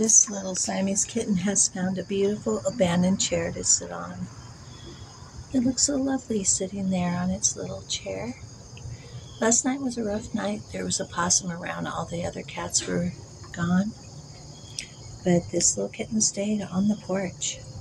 This little Siamese kitten has found a beautiful abandoned chair to sit on. It looks so lovely sitting there on its little chair. Last night was a rough night. There was a possum around. All the other cats were gone. But this little kitten stayed on the porch.